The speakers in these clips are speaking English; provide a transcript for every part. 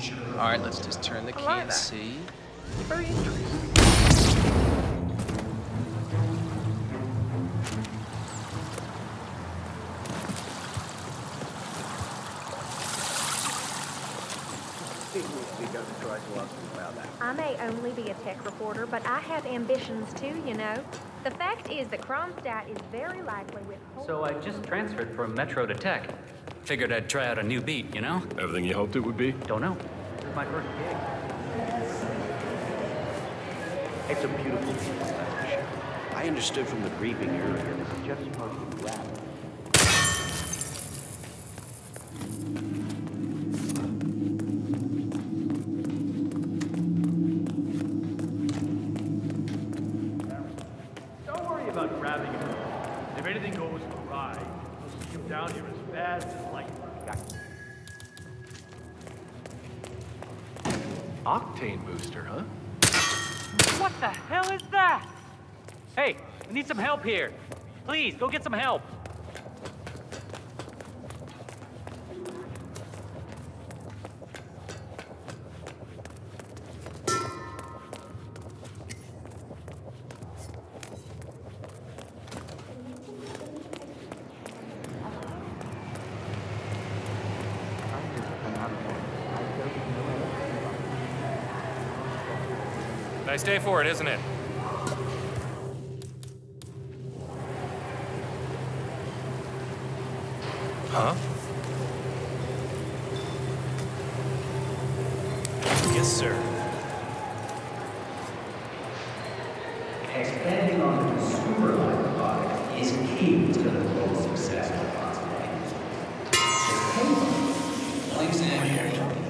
Alright, let's just turn the key and see. Very interesting. I may only be a tech reporter, but I have ambitions too, you know. The fact is that Kronstadt is very likely with... So I just transferred from Metro to Tech. Figured I'd try out a new beat, you know? Everything you hoped it would be? Don't know. This is my first gig. It's a beautiful piece. I understood from the briefing earlier this is just supposed to be rapid. Don't worry about grabbing him. If anything goes awry, we'll see him down here as fast as lightning. Octane booster, huh? What the hell is that? Hey, we need some help here. Please, go get some help. Nice day for it, isn't it? Huh? Yes, sir. Expanding on the consumer line of product is key to the global success of Kronstadt. Alexander.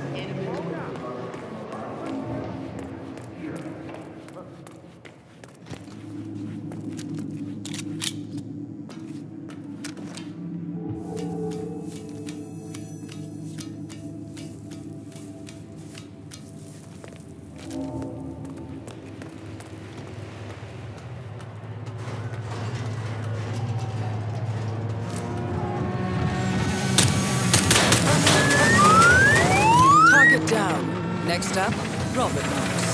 Down. Next up, Robert Knox.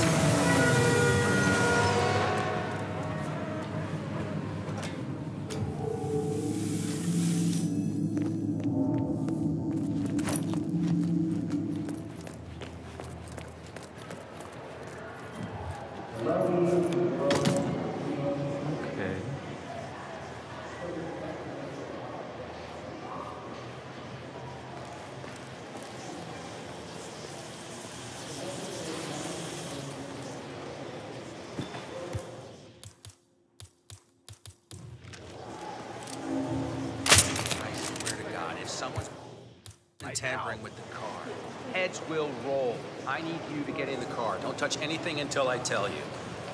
Someone's tampering with the car. Heads will roll. I need you to get in the car. Don't touch anything until I tell you.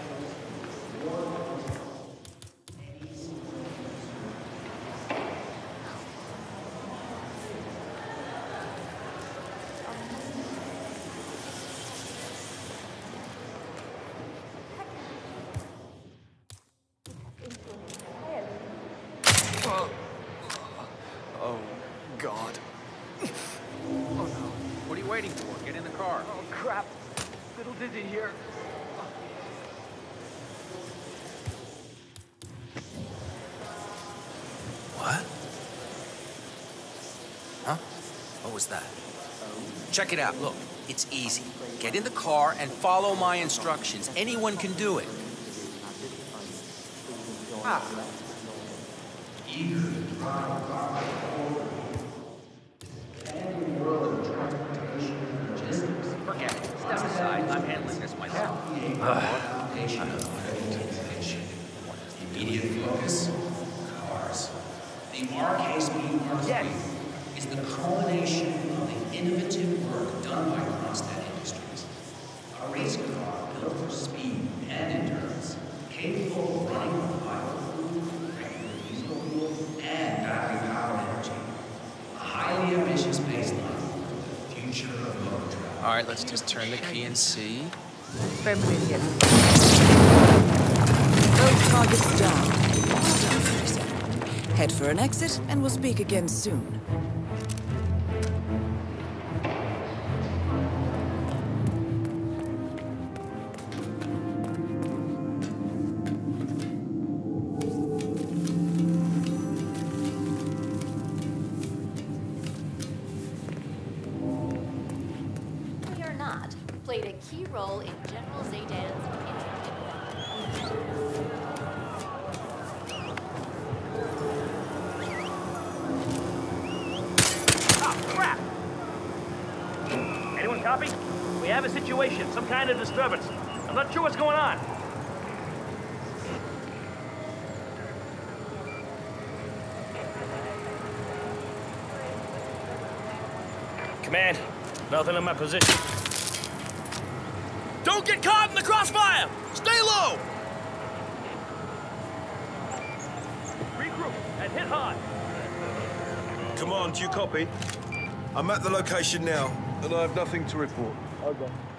Oh, God. Oh, no. What are you waiting for? Get in the car. Oh, crap. Little dizzy here. What? Huh? What was that? Check it out. Look, it's easy. Get in the car and follow my instructions. Anyone can do it. Ah. Forget it. Step aside. I'm handling this myself. Immediate focus. Cars. The RK-Speed Yes. is the culmination of the innovative work done by Kronstadt Industries. A race car built for speed and endurance, capable of running on biofuel, diesel fuel, and battery-powered energy. A highly ambitious baseline for the future of motor travel. All right, let's just turn the key and see. Both targets down. Head for an exit, and we'll speak again soon. played a key role in General Zaydan's Crap! Anyone copy? We have a situation, some kind of disturbance. I'm not sure what's going on. Command, nothing in my position. Don't get caught in the crossfire! Stay low! Regroup and hit hard. Come on, do you copy? I'm at the location now, and I have nothing to report. Over.